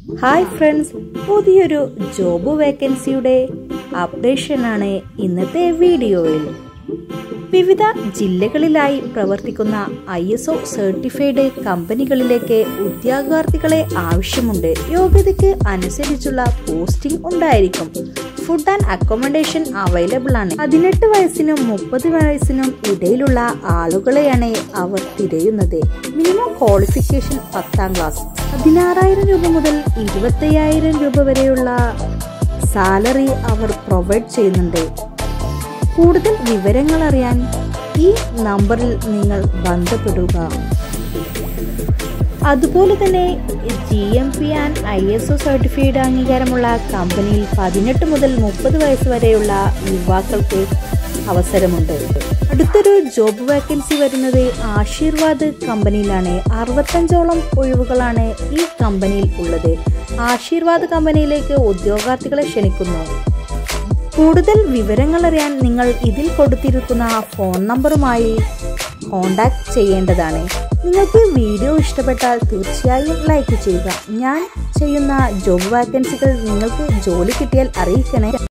Hi friends, പുതിയൊരു job വേക്കൻസിയുടെ അപ്ഡേഷനാണ് ഇന്നത്തെ വീഡിയോയിൽ. വിവിധ ജില്ലകളിലായി പ്രവർത്തിക്കുന്ന ISO സർട്ടിഫൈഡ് കമ്പനികളിലേക്ക് ഉദ്യോഗാർത്ഥികളെ ആവശ്യമുണ്ട്. യോഗ്യതയ്ക്ക് അനുസരിച്ചുള്ള പോസ്റ്റിംഗ് ഉണ്ടായിരിക്കും. ഫുഡ് ആൻഡ് അക്കോമഡേഷൻ അവൈലബിൾ ആണ്. 18 വയസ്സിനും 30 വയസ്സിനും ഇടയിലുള്ള ആളുകളെയാണ് അവർ തിരയുന്നത്. Minimum qualification 10ാം class. 16,000 രൂപ മുതൽ 25,000 രൂപ വരെയുള്ള സാലറി അവർ പ്രൊവൈഡ് ചെയ്യുന്നുണ്ട്. കൂടുതൽ വിവരങ്ങൾ അറിയാൻ ഈ നമ്പറിൽ നിങ്ങൾ ബന്ധപ്പെടുക. അതുപോലെ തന്നെ GMP ആൻഡ് ISO സർട്ടിഫൈഡ് അംഗീകാരമുള്ള കമ്പനിയിൽ 18 മുതൽ 30 വയസ്സ് വരെയുള്ള യുവാക്കൾക്ക് അവസരമുണ്ട്. അടുത്തൊരു ജോബ് വേക്കൻസി വരുന്നത് ആശീർവാദ് കമ്പനിയിലാണ്. 65ഓളം ഒഴിവുകളാണ് ഈ കമ്പനിയിൽ ഉള്ളത്. ആശീർവാദ് കമ്പനിയിലേക്ക് ഉദ്യോഗാർത്ഥികളെ ക്ഷണിക്കുന്നു. കൂടുതൽ വിവരങ്ങൾ അറിയാൻ നിങ്ങൾ ഇതിൽ കൊടുത്തിരിക്കുന്ന ഫോൺ നമ്പറുമായി കോൺടാക്ട് ചെയ്യേണ്ടതാണ്. നിങ്ങൾക്ക് വീഡിയോ ഇഷ്ടപ്പെട്ടാൽ തീർച്ചയായും ലൈക്ക് ചെയ്യുക. ഞാൻ ചെയ്യുന്ന ജോബ് വാക്കൻസികൾ നിങ്ങൾക്ക് ജോലി കിട്ടിയാൽ അറിയിക്കണേ.